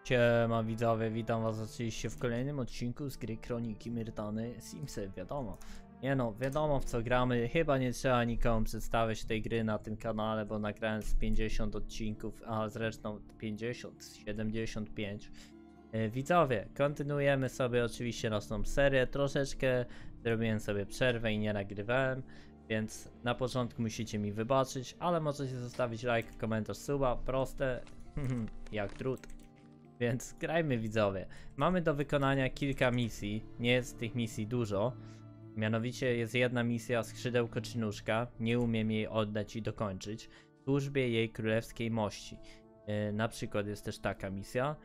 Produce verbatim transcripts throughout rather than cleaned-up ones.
Siema widzowie, witam was oczywiście w kolejnym odcinku z gry Kroniki Myrtany Simsy, wiadomo. Nie no, wiadomo w co gramy, chyba nie trzeba nikomu przedstawiać tej gry na tym kanale, bo nagrałem z pięćdziesiąt odcinków, a zresztą pięćdziesiąt, siedemdziesiąt pięć. Yy, widzowie, kontynuujemy sobie oczywiście naszą serię, troszeczkę zrobiłem sobie przerwę i nie nagrywałem, więc na początku musicie mi wybaczyć, ale możecie zostawić like, komentarz, suba, proste, jak trud. Więc grajmy widzowie. Mamy do wykonania kilka misji, nie jest tych misji dużo. Mianowicie jest jedna misja Skrzydełko czy Nóżka, nie umiem jej oddać i dokończyć. W służbie jej królewskiej mości. Yy, na przykład jest też taka misja.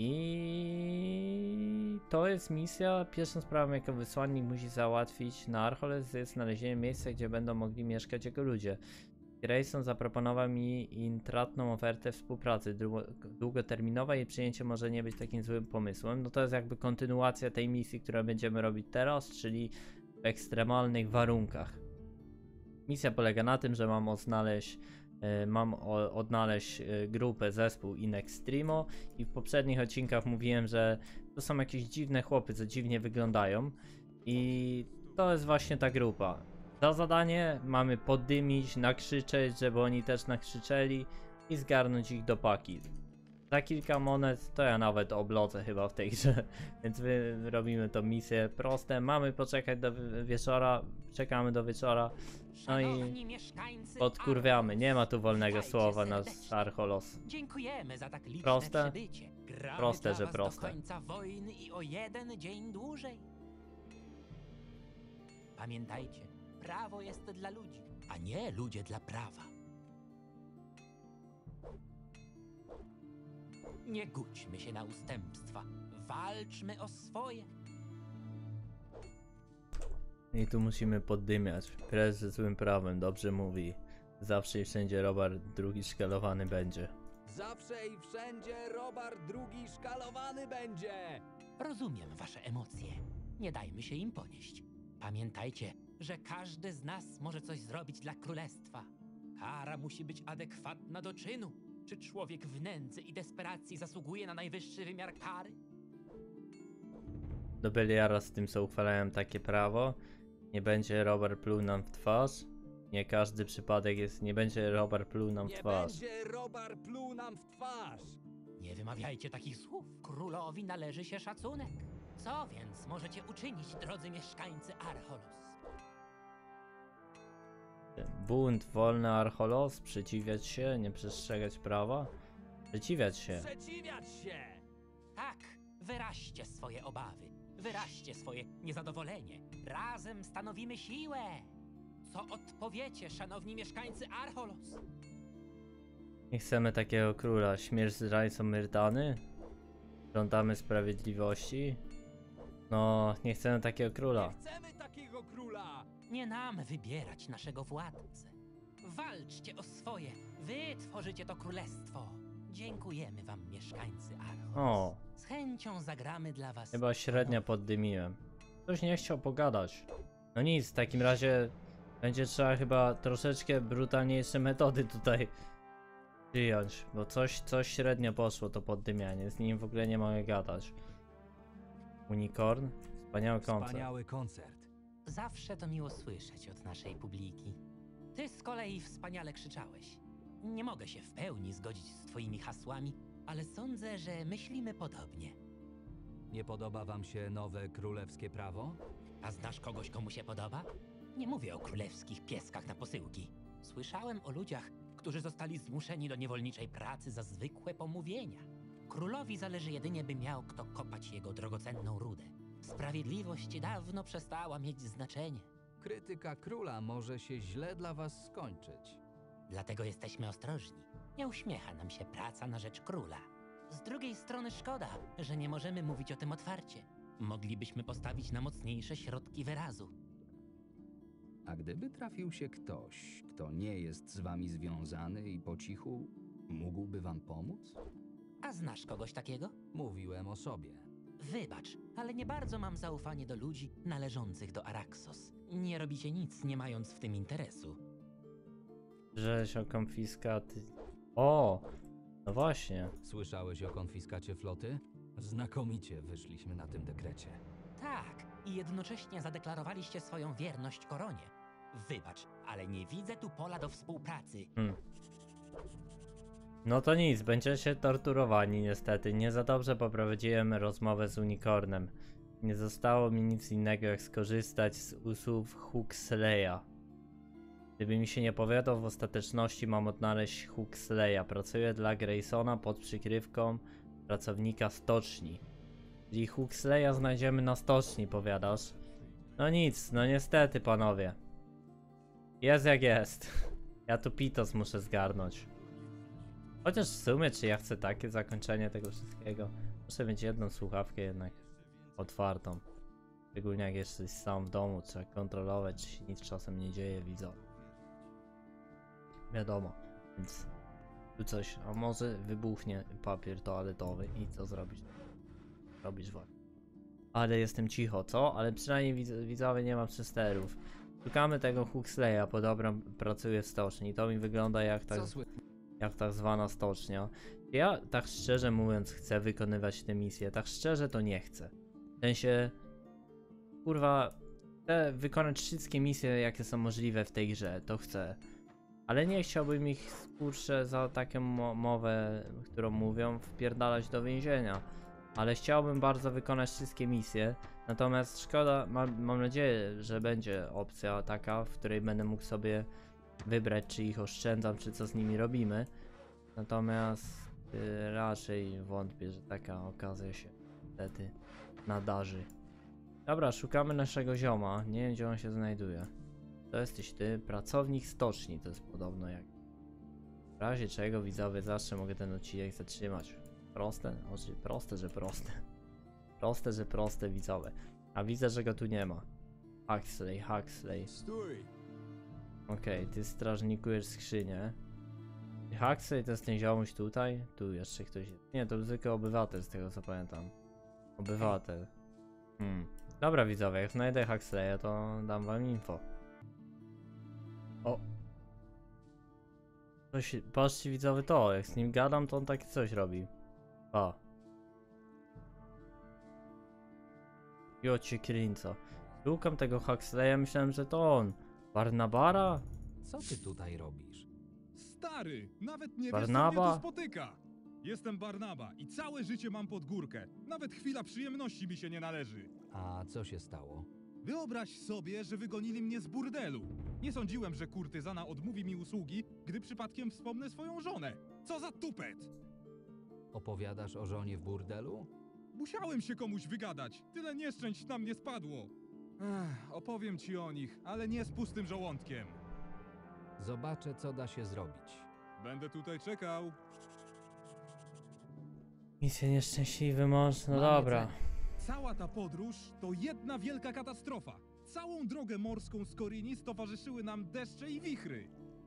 I to jest misja, pierwszą sprawą jaką wysłannik musi załatwić na Archoles jest znalezienie miejsca, gdzie będą mogli mieszkać jego ludzie. Grayson zaproponował mi intratną ofertę współpracy długoterminowej i przyjęcie może nie być takim złym pomysłem. No to jest jakby kontynuacja tej misji, którą będziemy robić teraz, czyli w ekstremalnych warunkach. Misja polega na tym, że mam odnaleźć, yy, mam o, odnaleźć yy, grupę, zespół In Extremo i w poprzednich odcinkach mówiłem, że to są jakieś dziwne chłopy, co dziwnie wyglądają i to jest właśnie ta grupa. Za zadanie mamy poddymić, nakrzyczeć, żeby oni też nakrzyczeli i zgarnąć ich do paki. Za kilka monet to ja nawet oblodzę chyba w tej grze, więc my robimy to misję proste. Mamy poczekać do wieczora, czekamy do wieczora, no i podkurwiamy. Nie ma tu wolnego słowa na Archolos. Dziękujemy za tak liczne Proste? przybycie. Gramy Proste, dla że was proste. do końca wojny i o jeden dzień dłużej. Pamiętajcie, prawo jest dla ludzi, a nie ludzie dla prawa. Nie gódźmy się na ustępstwa. Walczmy o swoje. I tu musimy poddymiać. Prezes ze złym prawem dobrze mówi. Zawsze i wszędzie Robert drugi szkalowany będzie. Zawsze i wszędzie Robert drugi szkalowany będzie! Rozumiem wasze emocje. Nie dajmy się im ponieść. Pamiętajcie, że każdy z nas może coś zrobić dla królestwa. Kara musi być adekwatna do czynu. Czy człowiek w nędzy i desperacji zasługuje na najwyższy wymiar kary? Do Beliara z tym, co uchwalają takie prawo. Nie będzie Robert pluł nam w twarz. Nie każdy przypadek jest. Nie będzie Robert pluł nam w Nie twarz. będzie Robert pluł nam w twarz! Nie wymawiajcie takich słów. Królowi należy się szacunek. Co więc możecie uczynić, drodzy mieszkańcy Archolos? Bunt, wolny Archolos, sprzeciwiać się, nie przestrzegać prawa. Sprzeciwiać się. Sprzeciwiać się! Tak, wyraźcie swoje obawy. Wyraźcie swoje niezadowolenie. Razem stanowimy siłę. Co odpowiecie, szanowni mieszkańcy Archolos? Nie chcemy takiego króla. Śmierć zdrajcą Myrtany. Żądamy sprawiedliwości. No, nie chcemy takiego króla. Nie chcemy takiego króla! Nie nam wybierać naszego władcę. Walczcie o swoje. Wy tworzycie to królestwo. Dziękujemy wam, mieszkańcy Archolos. O, Z chęcią zagramy dla was. chyba średnio poddymiłem. Ktoś nie chciał pogadać. No nic, w takim razie będzie trzeba chyba troszeczkę brutalniejsze metody tutaj przyjąć, bo coś, coś średnio poszło to poddymianie, z nim w ogóle nie mogę gadać. Unicorn? Wspaniały koncert. Wspaniały koncert. Zawsze to miło słyszeć od naszej publiki. Ty z kolei wspaniale krzyczałeś. Nie mogę się w pełni zgodzić z twoimi hasłami, ale sądzę, że myślimy podobnie. Nie podoba wam się nowe królewskie prawo? A znasz kogoś, komu się podoba? Nie mówię o królewskich pieskach na posyłki. Słyszałem o ludziach, którzy zostali zmuszeni do niewolniczej pracy za zwykłe pomówienia. Królowi zależy jedynie, by miał kto kopać jego drogocenną rudę. Sprawiedliwość dawno przestała mieć znaczenie. Krytyka króla może się źle dla was skończyć. Dlatego jesteśmy ostrożni. Nie uśmiecha nam się praca na rzecz króla. Z drugiej strony szkoda, że nie możemy mówić o tym otwarcie. Moglibyśmy postawić na mocniejsze środki wyrazu. A gdyby trafił się ktoś, kto nie jest z wami związany i po cichu mógłby wam pomóc? A znasz kogoś takiego? Mówiłem o sobie. Wybacz, ale nie bardzo mam zaufanie do ludzi należących do Araxos. Nie robicie nic, nie mając w tym interesu. Rzeź o konfiskaty. O! No właśnie. Słyszałeś o konfiskacie floty? Znakomicie wyszliśmy na tym dekrecie. Tak, i jednocześnie zadeklarowaliście swoją wierność koronie. Wybacz, ale nie widzę tu pola do współpracy. Hmm. No to nic, będziecie torturowani niestety. Nie za dobrze poprowadziłem rozmowę z Unicornem. Nie zostało mi nic innego jak skorzystać z usług Huxleya. Gdyby mi się nie powiodło, w ostateczności mam odnaleźć Huxleya. Pracuję dla Graysona pod przykrywką pracownika stoczni. Czyli Huxleya znajdziemy na stoczni, powiadasz? No nic, no niestety panowie. Jest jak jest. Ja tu Pitos muszę zgarnąć. Chociaż w sumie, czy ja chcę takie zakończenie tego wszystkiego? Muszę mieć jedną słuchawkę jednak otwartą. Szczególnie jak jesteś sam w domu, trzeba kontrolować, czy się nic czasem nie dzieje, widzą. Wiadomo, więc tu coś, a może wybuchnie papier toaletowy i co zrobić? Robisz właśnie. Ale jestem cicho, co? Ale przynajmniej widz widzowie nie ma przesterów. Szukamy tego Huxleya, podobno pracuje w stoczni. To mi wygląda jak tak, Co sły... jak tak zwana stocznia. Ja tak szczerze mówiąc chcę wykonywać tę misję, tak szczerze to nie chcę. W sensie, kurwa, chcę wykonać wszystkie misje jakie są możliwe w tej grze, to chcę. Ale nie chciałbym ich, kurczę, za taką mo mowę, którą mówią, wpierdalać do więzienia. Ale chciałbym bardzo wykonać wszystkie misje. Natomiast szkoda, mam, mam nadzieję, że będzie opcja taka, w której będę mógł sobie wybrać, czy ich oszczędzam, czy co z nimi robimy. Natomiast y, raczej wątpię, że taka okazja się wtedy nadarzy. Dobra, szukamy naszego zioma. Nie wiem, gdzie on się znajduje. To jesteś ty, pracownik stoczni, to jest podobno jak. W razie czego, widzowie, zawsze mogę ten odcinek zatrzymać. Proste? Oczy, proste, że proste. Proste, że proste, widzowie. A widzę, że go tu nie ma. Huxley, Huxley. Stój! Okej, okay, ty strażnikujesz skrzynię. Huxley to jest ten ziomuś tutaj? Tu jeszcze ktoś jest. Nie, to zwykły obywatel, z tego co pamiętam. Obywatel. Hmm. Dobra, widzowie, jak znajdę Huxleya, to dam wam info. O! Coś, patrzcie, widzowie, to, jak z nim gadam, to on takie coś robi. O. Jocie Krinco. Szukam tego Huxleya, myślałem, że to on. Barnabara? Co ty tutaj robisz? Stary, nawet nie wiesz, Barnaba? co mnie tu spotyka. Jestem Barnaba i całe życie mam pod górkę. Nawet chwila przyjemności mi się nie należy. A co się stało? Wyobraź sobie, że wygonili mnie z burdelu. Nie sądziłem, że kurtyzana odmówi mi usługi, gdy przypadkiem wspomnę swoją żonę. Co za tupet! Opowiadasz o żonie w burdelu? Musiałem się komuś wygadać. Tyle nieszczęść na mnie spadło. Ech, opowiem ci o nich, ale nie z pustym żołądkiem. Zobaczę, co da się zrobić. Będę tutaj czekał. Misja nieszczęśliwy mąż, no Mam dobra. jedzenie. Cała ta podróż to jedna wielka katastrofa. Całą drogę morską z Korinis towarzyszyły nam deszcze i wichry.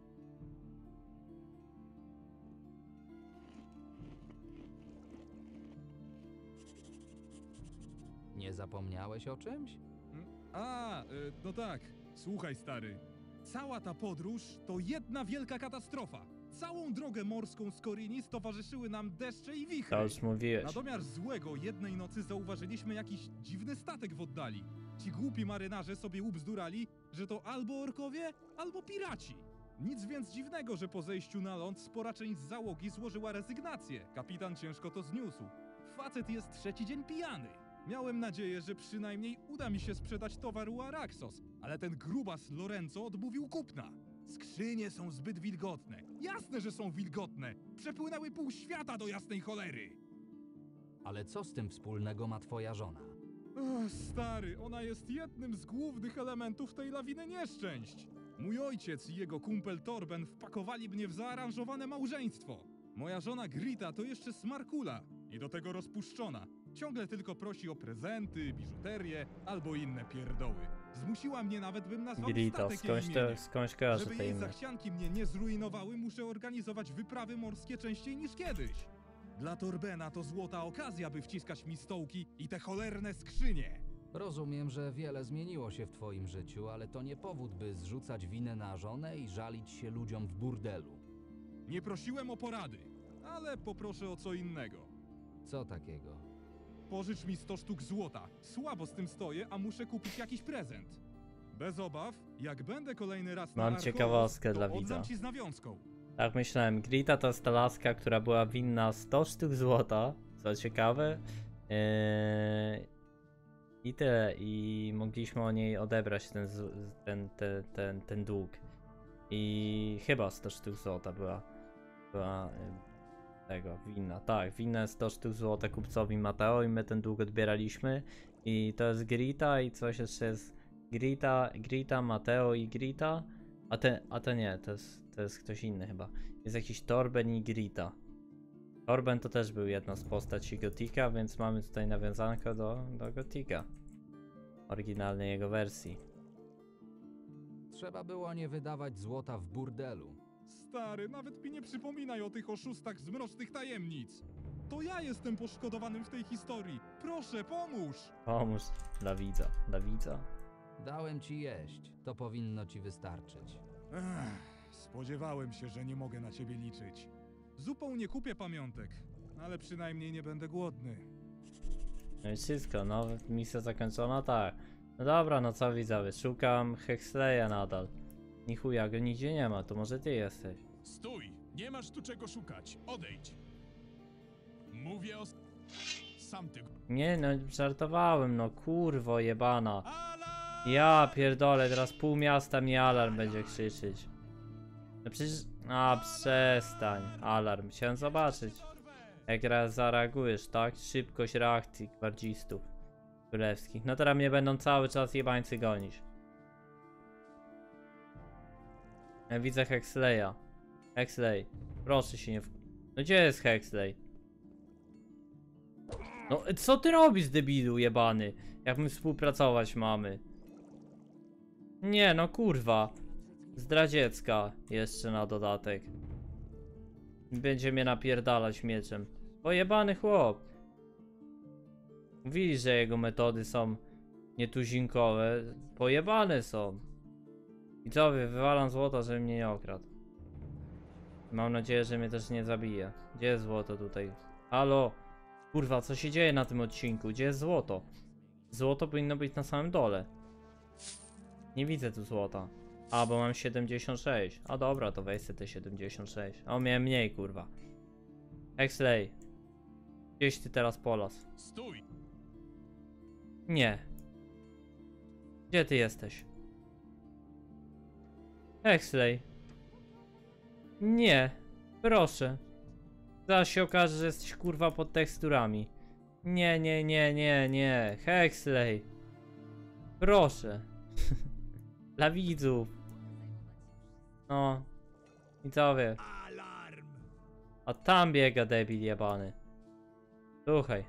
Nie zapomniałeś o czymś? A, y, no tak. Słuchaj, stary. Cała ta podróż to jedna wielka katastrofa. Całą drogę morską z Korinis towarzyszyły nam deszcze i wichry. To już mówiłeś. Na domiar złego jednej nocy zauważyliśmy jakiś dziwny statek w oddali. Ci głupi marynarze sobie ubzdurali, że to albo orkowie, albo piraci. Nic więc dziwnego, że po zejściu na ląd spora część z załogi złożyła rezygnację. Kapitan ciężko to zniósł. Facet jest trzeci dzień pijany. Miałem nadzieję, że przynajmniej uda mi się sprzedać towar u Araxos, ale ten grubas Lorenzo odmówił kupna. Skrzynie są zbyt wilgotne. Jasne, że są wilgotne. Przepłynęły pół świata do jasnej cholery. Ale co z tym wspólnego ma twoja żona? O, stary, ona jest jednym z głównych elementów tej lawiny nieszczęść. Mój ojciec i jego kumpel Torben wpakowali mnie w zaaranżowane małżeństwo. Moja żona Grita to jeszcze smarkula i do tego rozpuszczona. Ciągle tylko prosi o prezenty, biżuterię albo inne pierdoły. Zmusiła mnie nawet, bym nazwał Grito, statek skądś, jej to, imieniem. skądś kojarzę Żeby te jej imię. zachcianki mnie nie zrujnowały, muszę organizować wyprawy morskie częściej niż kiedyś. Dla Torbena to złota okazja, by wciskać mi stołki i te cholerne skrzynie. Rozumiem, że wiele zmieniło się w twoim życiu, ale to nie powód, by zrzucać winę na żonę i żalić się ludziom w burdelu. Nie prosiłem o porady. Ale poproszę o co innego. Co takiego? Pożycz mi sto sztuk złota. Słabo z tym stoję, a muszę kupić jakiś prezent. Bez obaw, jak będę kolejny raz na Mam Arkolos, ciekawostkę to dla oddam widza. ci z nawiązką. Tak myślałem, Grita to jest ta laska, która była winna sto sztuk złota, co ciekawe. Yy... I tyle, i mogliśmy o niej odebrać ten, z- ten, ten, ten, ten dług. I chyba sto sztuk złota była, była yy, tego, winna. Tak, winna sto sztuk złota kupcowi Mateo i my ten dług odbieraliśmy. I to jest Grita i coś jeszcze jest Grita, Grita, Mateo i Grita. A te, a to nie, to jest, to jest ktoś inny chyba. Jest jakiś Torben i Grita. Torben to też był jedna z postaci Gotika, więc mamy tutaj nawiązankę do, do Gotika. Oryginalnej jego wersji. Trzeba było nie wydawać złota w burdelu. Stary, nawet mi nie przypominaj o tych oszustach z mrocznych tajemnic. To ja jestem poszkodowanym w tej historii. Proszę, pomóż! Pomóż dla widza, dla widza. Dałem ci jeść. To powinno ci wystarczyć. Ech, spodziewałem się, że nie mogę na ciebie liczyć. Zupą nie kupię pamiątek, ale przynajmniej nie będę głodny. No i wszystko, no, misja zakończona, tak. No dobra, no co widzowie, szukam Hexleya nadal. Ni chuja go nigdzie nie ma, to może ty jesteś. Stój! Nie masz tu czego szukać. Odejdź! Mówię o... Sam ty... Nie no, żartowałem, no kurwo jebana. Alarm! Ja pierdolę, teraz pół miasta mi alarm będzie krzyczeć. No przecież... A, przestań. Alarm, chciałem zobaczyć. Jak raz zareagujesz, tak? Szybkość reakcji gwardzistów królewskich. No teraz mnie będą cały czas jebańcy gonić. Ja widzę Hexleya. Hexley, proszę się nie w... No gdzie jest Hexley? No co ty robisz, debilu jebany? Jak my współpracować mamy? Nie no kurwa. Zdradziecka jeszcze na dodatek. Będzie mnie napierdalać mieczem. Pojebany chłop. Mówili, że jego metody są nietuzinkowe. Pojebane są. Widzowie, wywalam złoto, żeby mnie nie okradł. Mam nadzieję, że mnie też nie zabije. Gdzie jest złoto tutaj? Halo? Kurwa, co się dzieje na tym odcinku? Gdzie jest złoto? Złoto powinno być na samym dole. Nie widzę tu złota. A, bo mam siedemdziesiąt sześć. A dobra, to weź sobie te siedemdziesiąt sześć. O, miałem mniej, kurwa. Hexley. Gdzieś ty teraz polas? Stój! Nie. Gdzie ty jesteś? Hexley. Nie. Proszę. Zaraz się okaże, że jesteś kurwa pod teksturami. Nie, nie, nie, nie, nie. Hexley. Proszę. Dla widzów. No. Widzowie. Alarm! A tam biega debil jebany. Słuchaj.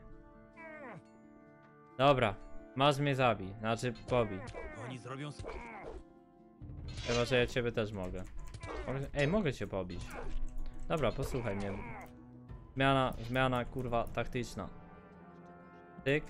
Dobra. Masz mnie zabij. Znaczy pobij. Oni zrobią... sw- Chyba, że ja ciebie też mogę. Mogę- Ej, mogę cię pobić. Dobra, posłuchaj mnie. Zmiana, zmiana kurwa taktyczna. Tyk.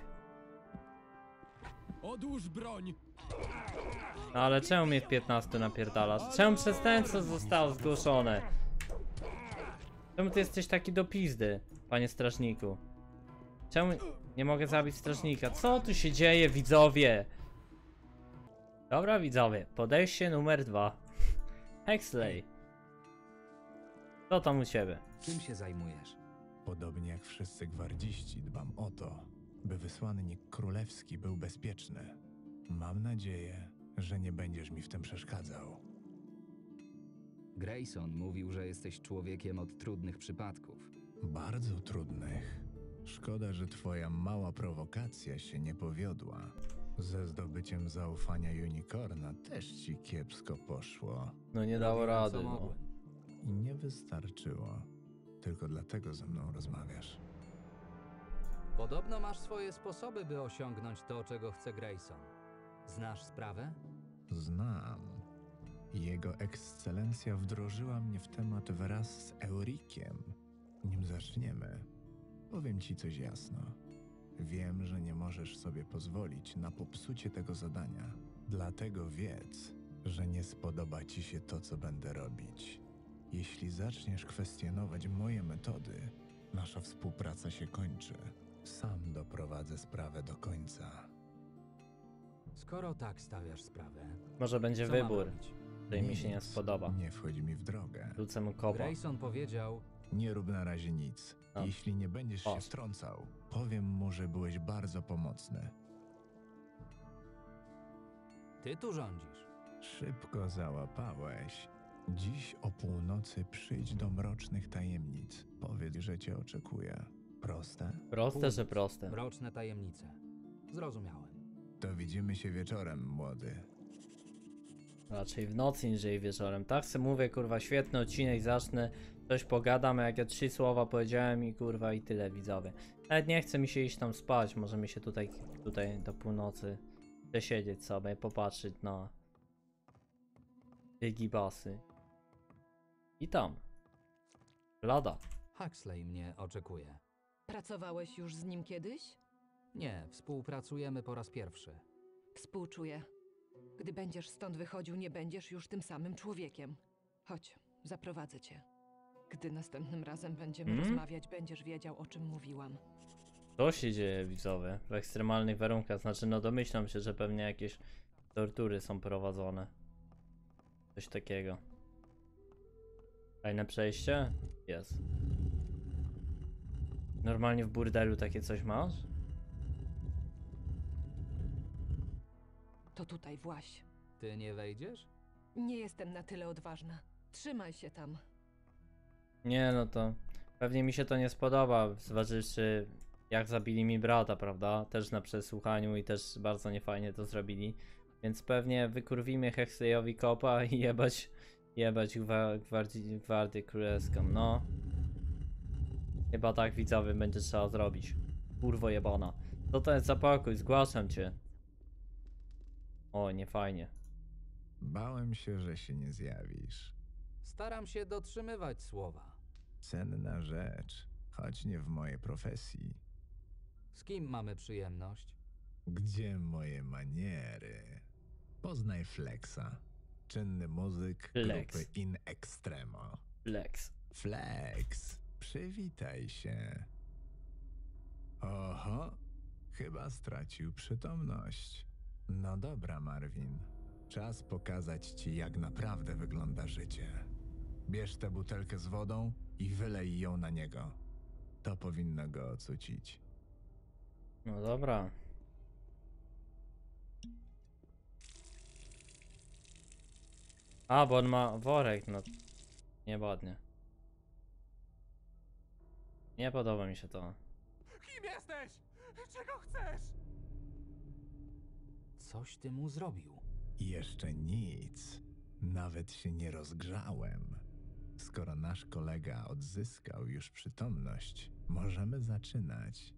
Odłóż broń! No ale czemu mnie w piętnastu napierdalasz? Czemu przestępstwo zostało zgłoszone? Czemu ty jesteś taki do pizdy, panie strażniku? Czemu nie mogę zabić strażnika? Co tu się dzieje, widzowie? Dobra, widzowie, podejście numer dwa. Hexley. Co tam u ciebie? Czym się zajmujesz? Podobnie jak wszyscy gwardziści dbam o to, by wysłannik królewski był bezpieczny. Mam nadzieję, że nie będziesz mi w tym przeszkadzał. Grayson mówił, że jesteś człowiekiem od trudnych przypadków. Bardzo trudnych. Szkoda, że twoja mała prowokacja się nie powiodła. Ze zdobyciem zaufania Unicorna też ci kiepsko poszło. No nie dało Robiłem, rady, co no. mogłem. I nie wystarczyło. Tylko dlatego ze mną rozmawiasz. Podobno masz swoje sposoby, by osiągnąć to, czego chce Grayson. Znasz sprawę? Znam. Jego ekscelencja wdrożyła mnie w temat wraz z Eurikiem. Nim zaczniemy, powiem ci coś jasno. Wiem, że nie możesz sobie pozwolić na popsucie tego zadania. Dlatego wiedz, że nie spodoba ci się to, co będę robić. Jeśli zaczniesz kwestionować moje metody, nasza współpraca się kończy. Sam doprowadzę sprawę do końca. Skoro tak stawiasz sprawę, Może będzie co mam wybór, robić? który mi się nie Nic. spodoba. Nie wchodź mi w drogę. Rzucę mu kopa. Grayson powiedział, Nie rób na razie nic. No. Jeśli nie będziesz O. się wtrącał, powiem mu, że byłeś bardzo pomocny. ty tu rządzisz. Szybko załapałeś. Dziś o północy przyjdź do Mrocznych Tajemnic. Powiedz, że cię oczekuję. Proste? Proste, że proste. Mroczne tajemnice. Zrozumiałem. To widzimy się wieczorem, młody. Raczej w nocy niż wieczorem. Tak se mówię, kurwa, świetny odcinek, zacznę, coś pogadam, a jak ja trzy słowa powiedziałem i kurwa i tyle, widzowie. Nawet nie chce mi się iść tam spać, możemy się tutaj, tutaj do północy przesiedzieć sobie, popatrzeć na gigibasy. I tam. Lada. Huxley mnie oczekuje. Pracowałeś już z nim kiedyś? Nie, współpracujemy po raz pierwszy. Współczuję. Gdy będziesz stąd wychodził, nie będziesz już tym samym człowiekiem. Chodź, zaprowadzę cię. Gdy następnym razem będziemy Mm? rozmawiać, będziesz wiedział, o czym mówiłam. Co się dzieje, widzowie? W ekstremalnych warunkach, znaczy no domyślam się, że pewnie jakieś tortury są prowadzone. Coś takiego. Fajne przejście? Jest. Normalnie w burdelu takie coś masz? To tutaj właś. Ty nie wejdziesz? Nie jestem na tyle odważna. Trzymaj się tam. Nie, no to pewnie mi się to nie spodoba, zważywszy jak zabili mi brata, prawda? Też na przesłuchaniu i też bardzo niefajnie to zrobili. Więc pewnie wykurwimy Huxleyowi kopa i jebać, jebać gwa, gwardii, gwardię królewską, no. Chyba tak, widzowie, będzie trzeba zrobić. Kurwo jebana. Co to jest za pokój? Zgłaszam cię. O, nie fajnie. Bałem się, że się nie zjawisz. Staram się dotrzymywać słowa. Cenna rzecz, choć nie w mojej profesji. Z kim mamy przyjemność? Gdzie moje maniery? Poznaj Flexa. Czynny muzyk Flex. grupy In Extremo. Lex. Flex, przywitaj się. Oho, chyba stracił przytomność. No dobra, Marvin. Czas pokazać ci, jak naprawdę wygląda życie. Bierz tę butelkę z wodą i wylej ją na niego. To powinno go ocucić. No dobra. A, bo on ma worek, no. Nieładnie. Nie podoba mi się to. Kim jesteś? Czego chcesz? Coś ty mu zrobił. Jeszcze nic. Nawet się nie rozgrzałem. Skoro nasz kolega odzyskał już przytomność, możemy zaczynać.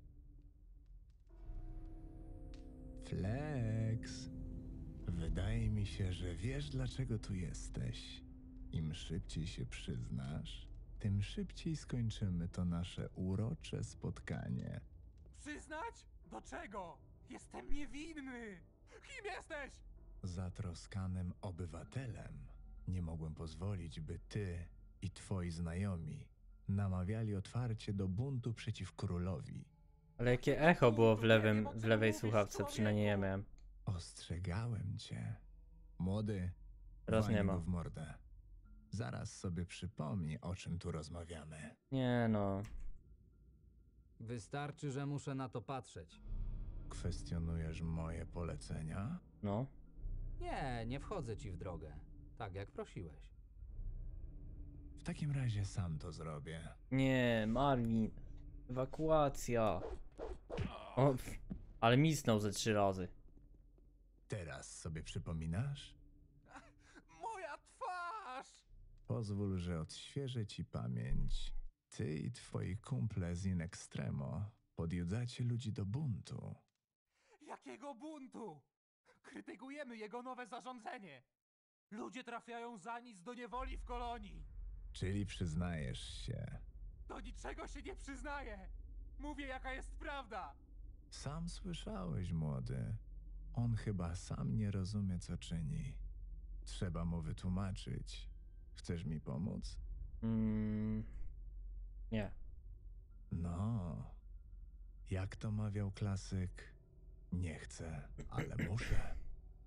Flex, wydaje mi się, że wiesz, dlaczego tu jesteś. Im szybciej się przyznasz, tym szybciej skończymy to nasze urocze spotkanie. Przyznać? Do czego? Jestem niewinny! Kim jesteś? Zatroskanym obywatelem nie mogłem pozwolić, by ty i twoi znajomi namawiali otwarcie do buntu przeciw królowi. Ale jakie echo było w lewym, w lewej słuchawce, przynajmniej ja miałem. Ostrzegałem cię. Młody, Teraz walnij nie ma. go w mordę. Zaraz sobie przypomnij, o czym tu rozmawiamy. Nie no. Wystarczy, że muszę na to patrzeć. Kwestionujesz moje polecenia? No. Nie, nie wchodzę ci w drogę. Tak jak prosiłeś. W takim razie sam to zrobię. Nie, Marvin. Ewakuacja. O, pff, ale misnął ze trzy razy. Teraz sobie przypominasz? Moja twarz! Pozwól, że odświeżę ci pamięć. Ty i twoi kumple z In Extremo podjudzacie ludzi do buntu. Jakiego buntu? Krytykujemy jego nowe zarządzenie. Ludzie trafiają za nic do niewoli w kolonii. Czyli przyznajesz się. Do niczego się nie przyznaję. Mówię, jaka jest prawda. Sam słyszałeś, młody. On chyba sam nie rozumie, co czyni. Trzeba mu wytłumaczyć. Chcesz mi pomóc? Mm, nie. No, jak to mawiał klasyk, nie chcę, ale muszę.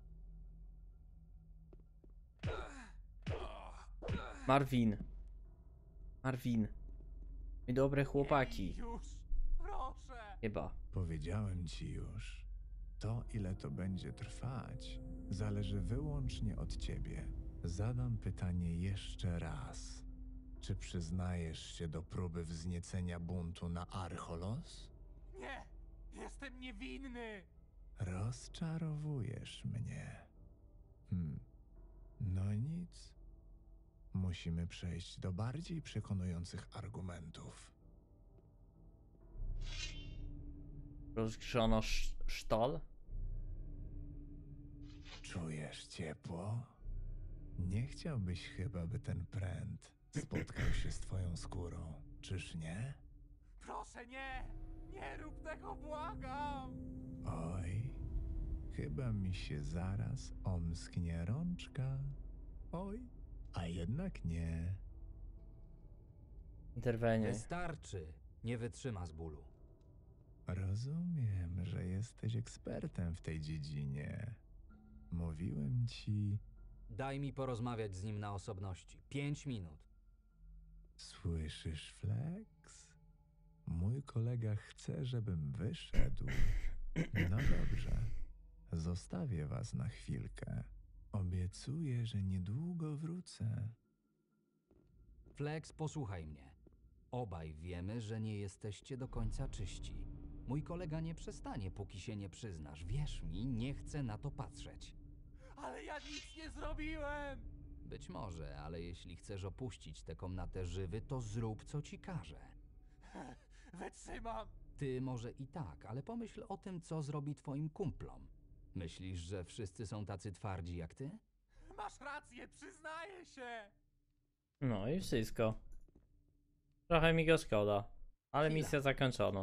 Marvin. Marvin. My dobre chłopaki. Już, proszę! Chyba. Powiedziałem ci już, to ile to będzie trwać, zależy wyłącznie od ciebie. Zadam pytanie jeszcze raz. Czy przyznajesz się do próby wzniecenia buntu na Archolos? Nie! Jestem niewinny! Rozczarowujesz mnie. Hmm. No nic. Musimy przejść do bardziej przekonujących argumentów. Rozgrzano sz- sztal? Czujesz ciepło? Nie chciałbyś chyba, by ten pręt spotkał się z twoją skórą, czyż nie? Proszę, nie! Nie rób tego, błagam! Oj, chyba mi się zaraz omsknie rączka. Oj, a jednak nie. Interweniuj. Wystarczy. Nie wytrzyma z bólu. Rozumiem, że jesteś ekspertem w tej dziedzinie. Mówiłem ci, Daj mi porozmawiać z nim na osobności. Pięć minut. słyszysz, Flex? Mój kolega chce, żebym wyszedł. No dobrze, zostawię was na chwilkę. Obiecuję, że niedługo wrócę. Flex, posłuchaj mnie. Obaj wiemy, że nie jesteście do końca czyści. Mój kolega nie przestanie, póki się nie przyznasz. Wierz mi, nie chcę na to patrzeć. Ale ja nic nie zrobiłem! Być może, ale jeśli chcesz opuścić tę komnatę żywy, to zrób, co ci każę. Wytrzymam! Ty może i tak, ale pomyśl o tym, co zrobi twoim kumplom. Myślisz, że wszyscy są tacy twardzi jak ty? Masz rację, przyznaję się! No i wszystko. Trochę mi go szkoda. Ale Chwila. misja zakończona.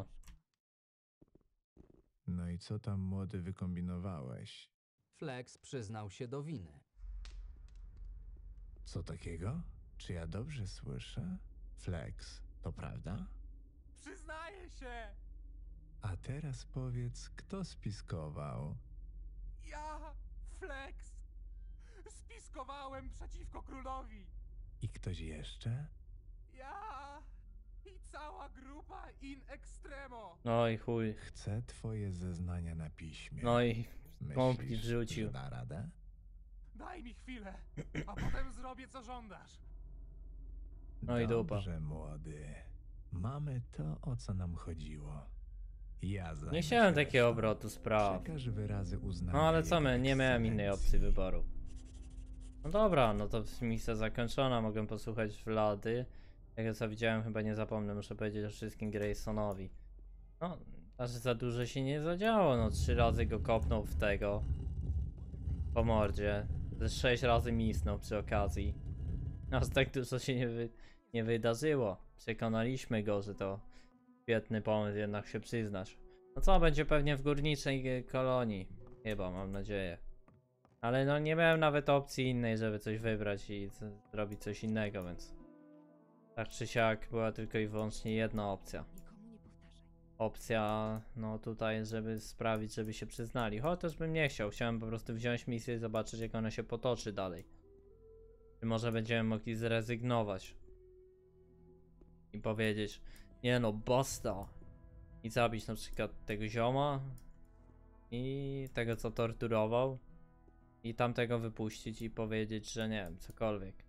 No i co tam, młody, wykombinowałeś? Flex przyznał się do winy. Co takiego? Czy ja dobrze słyszę? Flex, to prawda? Przyznaję się! A teraz powiedz, kto spiskował? Ja, Flex, spiskowałem przeciwko królowi! I ktoś jeszcze? Ja i cała grupa in extremo! No i chuj. Chcę twoje zeznania na piśmie. No i komplet Myślisz, wrzucił. że da radę? Daj mi chwilę, a potem zrobię co żądasz. No i dupa. Dobrze, młody. Mamy to, o co nam chodziło. Ja zajmę Nie chciałem się takiego resztą. obrotu spraw. Przekaż wyrazy uznania No ale co my, jego nie miałem innej opcji ekscelencji. wyboru. No dobra, no to misja zakończona, mogę posłuchać Vlady. Jak co widziałem, chyba nie zapomnę, muszę powiedzieć o wszystkim Graysonowi. No, aż za dużo się nie zadziało, no trzy razy go kopnął w tego. Po mordzie. Ze sześć razy misnął przy okazji. Aż tak dużo się nie, wy, nie wydarzyło. Przekonaliśmy go, że to świetny pomysł jednak się przyznać. No co, będzie pewnie w górniczej kolonii. Chyba, mam nadzieję. Ale no nie miałem nawet opcji innej, żeby coś wybrać i z- zrobić coś innego, więc... Tak czy siak była tylko i wyłącznie jedna opcja. Opcja, no tutaj, żeby sprawić, żeby się przyznali. Chociaż bym nie chciał, chciałem po prostu wziąć misję i zobaczyć, jak ona się potoczy dalej. Czy może będziemy mogli zrezygnować. I powiedzieć, nie no, basta. I zabić na przykład tego zioma. I tego, co torturował. I tamtego wypuścić i powiedzieć, że nie wiem, cokolwiek.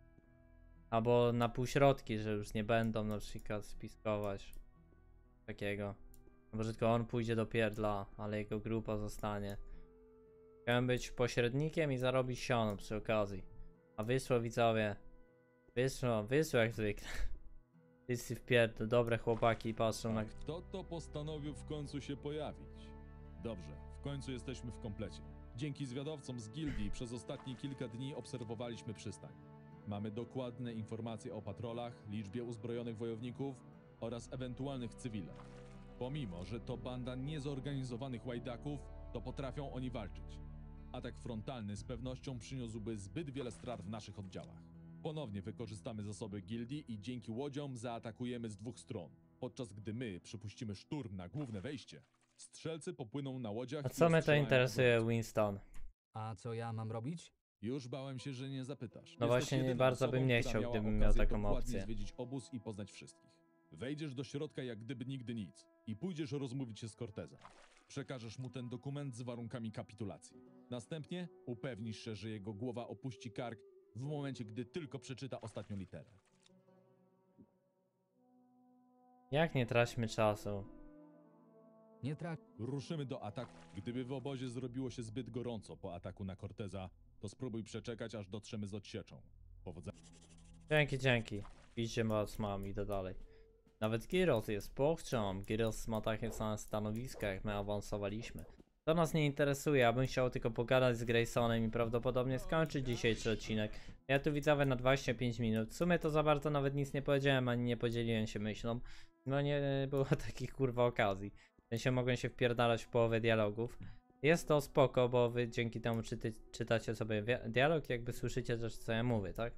Albo na półśrodki, że już nie będą na przykład spiskować. Takiego. Może tylko on pójdzie do pierdla, ale jego grupa zostanie. Chciałem być pośrednikiem i zarobić siano przy okazji. A wyszło, widzowie. Wyszło, wyszło jak zwykle. Wszyscy w pierdlu, dobre chłopaki patrzą na... Kto to postanowił w końcu się pojawić? Dobrze, w końcu jesteśmy w komplecie. Dzięki zwiadowcom z gildii przez ostatnie kilka dni obserwowaliśmy przystań. Mamy dokładne informacje o patrolach, liczbie uzbrojonych wojowników oraz ewentualnych cywilach. Pomimo, że to banda niezorganizowanych łajdaków, to potrafią oni walczyć. Atak frontalny z pewnością przyniósłby zbyt wiele strat w naszych oddziałach. Ponownie wykorzystamy zasoby gildii i dzięki łodziom zaatakujemy z dwóch stron. Podczas gdy my przypuścimy szturm na główne wejście, strzelcy popłyną na łodziach A i co mnie to ostrzelają interesuje, obrońców. Winston? A co ja mam robić? Już bałem się, że nie zapytasz. No Jesteś właśnie, jedyną bardzo osobą, bym nie która chciał, miała gdybym miał okazję taką dokładnie opcję. zwiedzić obóz i poznać wszystkich. Wejdziesz do środka jak gdyby nigdy nic i pójdziesz rozmówić się z Cortezem. Przekażesz mu ten dokument z warunkami kapitulacji. Następnie upewnisz się, że jego głowa opuści kark w momencie, gdy tylko przeczyta ostatnią literę. Jak nie traćmy czasu? Nie trać. Ruszymy do ataku. Gdyby w obozie zrobiło się zbyt gorąco po ataku na Corteza, to spróbuj przeczekać, aż dotrzemy z odsieczą. Powodzenia. Dzięki, dzięki. Widzicie, moc mam, idę dalej. Nawet Gyros jest pokrzą. Gyros ma takie same stanowiska, jak my awansowaliśmy. To nas nie interesuje, ja bym chciał tylko pogadać z Graysonem i prawdopodobnie skończyć dzisiejszy odcinek. Ja tu widzowie na dwadzieścia pięć minut. W sumie to za bardzo nawet nic nie powiedziałem, ani nie podzieliłem się myślą. No nie było takich kurwa okazji. W sensie mogłem się wpierdalać w połowę dialogów. Jest to spoko, bo wy dzięki temu czyty, czytacie sobie dialog, jakby słyszycie też co ja mówię, tak?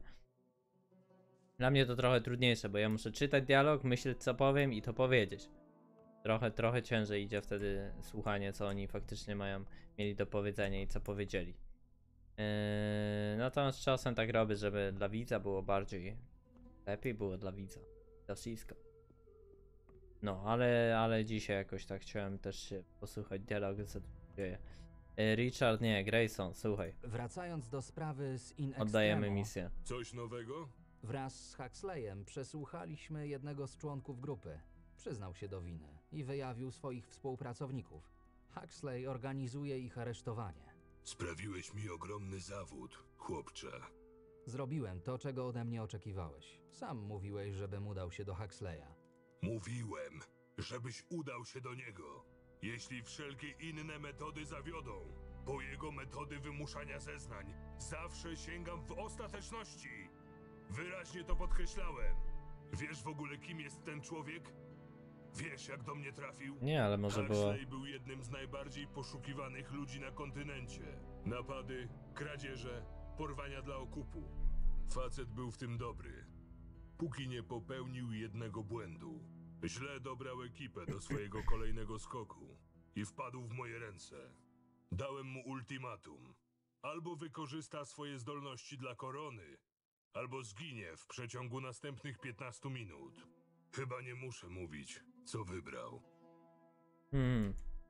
Dla mnie to trochę trudniejsze, bo ja muszę czytać dialog, myśleć co powiem i to powiedzieć. Trochę, trochę ciężej idzie wtedy słuchanie, co oni faktycznie mają, mieli do powiedzenia i co powiedzieli. Yy, natomiast czasem tak robię, żeby dla widza było bardziej, lepiej było dla widza. To wszystko. No, ale, ale dzisiaj jakoś tak chciałem też się posłuchać dialogu, co tu dzieje. Yy, Richard, nie, Grayson, słuchaj. Wracając do sprawy z In Oddajemy Extremo, misję. Coś nowego? Wraz z Huxleyem przesłuchaliśmy jednego z członków grupy. Przyznał się do winy i wyjawił swoich współpracowników. Huxley organizuje ich aresztowanie. Sprawiłeś mi ogromny zawód, chłopcze. Zrobiłem to, czego ode mnie oczekiwałeś. Sam mówiłeś, żebym udał się do Huxleya. Mówiłem, żebyś udał się do niego. Jeśli wszelkie inne metody zawiodą, po jego metody wymuszania zeznań, zawsze sięgam w ostateczności. Wyraźnie to podkreślałem. Wiesz w ogóle, kim jest ten człowiek? Wiesz, jak do mnie trafił? Nie, ale może było... Huxley był jednym z najbardziej poszukiwanych ludzi na kontynencie. Napady, kradzieże, porwania dla okupu. Facet był w tym dobry. Póki nie popełnił jednego błędu. Źle dobrał ekipę do swojego kolejnego skoku i wpadł w moje ręce. Dałem mu ultimatum. Albo wykorzysta swoje zdolności dla korony, albo zginie w przeciągu następnych piętnastu minut. Chyba nie muszę mówić, co wybrał. Hmm.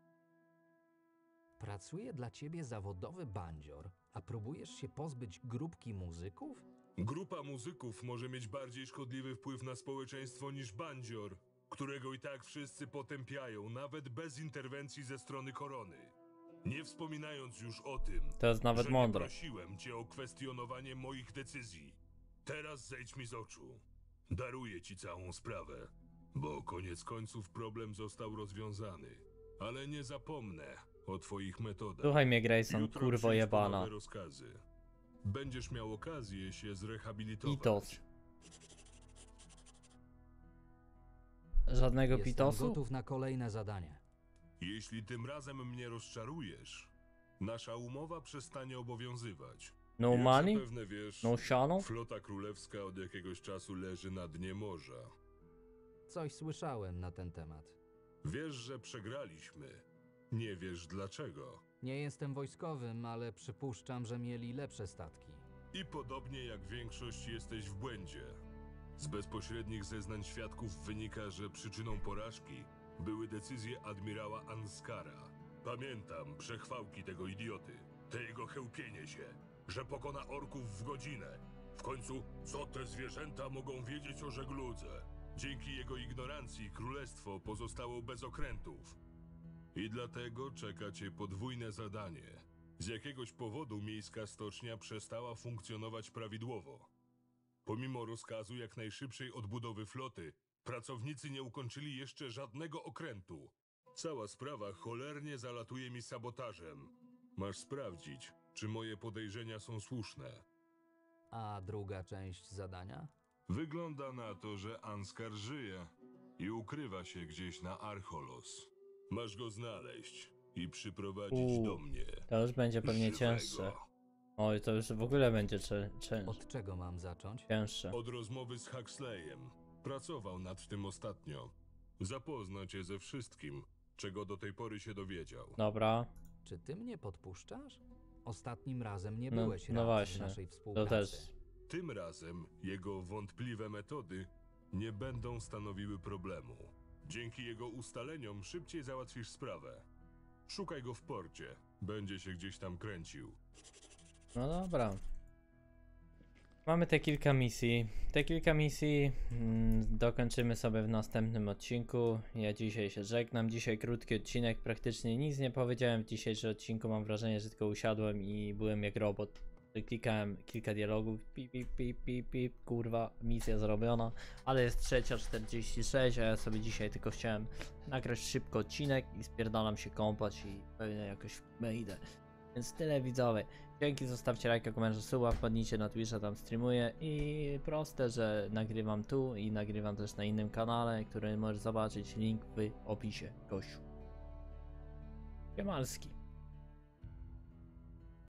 Pracuje dla ciebie zawodowy bandzior, a próbujesz się pozbyć grupki muzyków? Grupa muzyków może mieć bardziej szkodliwy wpływ na społeczeństwo niż bandzior, którego i tak wszyscy potępiają, nawet bez interwencji ze strony korony. Nie wspominając już o tym, To jest nawet że mądre. nie prosiłem cię o kwestionowanie moich decyzji. Teraz zejdź mi z oczu. Daruję ci całą sprawę, bo koniec końców problem został rozwiązany. Ale nie zapomnę o twoich metodach. Słuchaj mnie, Grayson, Jutro kurwo przyjdź po jebana. nowe rozkazy. Będziesz miał okazję się zrehabilitować. Pitos. Żadnego Jestem pitosu? gotów na kolejne zadanie. Jeśli tym razem mnie rozczarujesz, nasza umowa przestanie obowiązywać. No Jak money? zapewne wiesz, No siano? flota królewska od jakiegoś czasu leży na dnie morza. Coś słyszałem na ten temat. Wiesz, że przegraliśmy. Nie wiesz dlaczego. Nie jestem wojskowym, ale przypuszczam, że mieli lepsze statki. I podobnie jak większość jesteś w błędzie. Z bezpośrednich zeznań świadków wynika, że przyczyną porażki były decyzje admirała Anskara. Pamiętam przechwałki tego idioty, te jego chełpienie się, że pokona orków w godzinę. W końcu, co te zwierzęta mogą wiedzieć o żegludze? Dzięki jego ignorancji królestwo pozostało bez okrętów. I dlatego czeka cię podwójne zadanie. Z jakiegoś powodu miejska stocznia przestała funkcjonować prawidłowo. Pomimo rozkazu jak najszybszej odbudowy floty, pracownicy nie ukończyli jeszcze żadnego okrętu. Cała sprawa cholernie zalatuje mi sabotażem. Masz sprawdzić, czy moje podejrzenia są słuszne. A druga część zadania? Wygląda na to, że Anskar żyje i ukrywa się gdzieś na Archolos. Masz go znaleźć i przyprowadzić Uuu, do mnie. To już będzie pewnie Żywego. cięższe. Oj, to już w ogóle będzie cze- cze- Od czego mam zacząć? cięższe. Od rozmowy z Huxleyem. Pracował nad tym ostatnio. Zapozna cię ze wszystkim, czego do tej pory się dowiedział. Dobra, Czy ty mnie podpuszczasz? Ostatnim razem nie No- byłeś no rad właśnie, w naszej to współpracy. też. Tym razem jego wątpliwe metody nie będą stanowiły problemu. Dzięki jego ustaleniom szybciej załatwisz sprawę. Szukaj go w porcie. Będzie się gdzieś tam kręcił. No dobra. Mamy te kilka misji. Te kilka misji mm, dokończymy sobie w następnym odcinku. Ja dzisiaj się żegnam. Dzisiaj krótki odcinek, praktycznie nic nie powiedziałem w dzisiejszym odcinku. Mam wrażenie, że tylko usiadłem i byłem jak robot. Klikałem kilka dialogów, pip, pip, pip, pip, pip, kurwa, misja zrobiona, ale jest trzecia czterdzieści sześć, a ja sobie dzisiaj tylko chciałem nagrać szybko odcinek i spierdalam się kąpać i pewnie jakoś wejdę. Więc tyle widzowie. Dzięki, zostawcie lajka, komentarz, suba, wpadnijcie na Twitcha, tam streamuję i proste, że nagrywam tu i nagrywam też na innym kanale, który możesz zobaczyć, link w opisie, gościu. Siemalski.